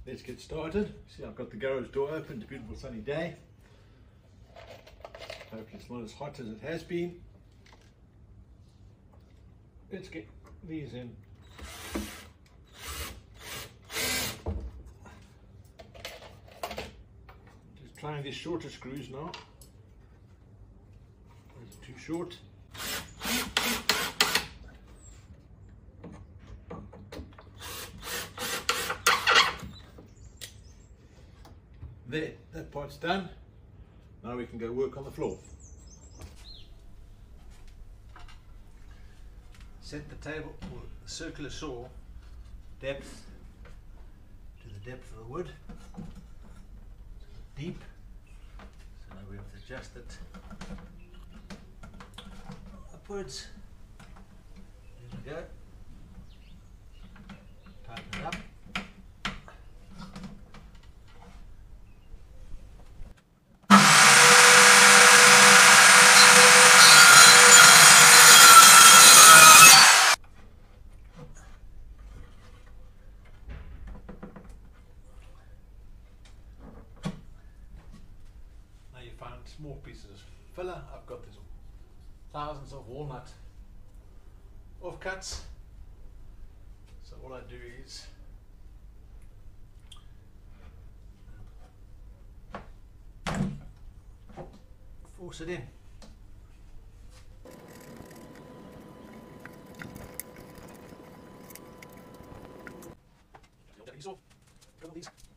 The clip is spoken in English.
let's get started. See, I've got the garage door open. It's a beautiful sunny day. Hopefully it's not as hot as it has been. Let's get these in. Just trying these shorter screws now. Those are too short. There, that part's done. Now we can go work on the floor. Set the table or the circular saw depth to the depth of the wood. It's deep, so now we have to adjust it upwards. There we go. Tighten it up. Found small pieces of filler. I've got these thousands of walnut offcuts. So all I do is force it in. Got these.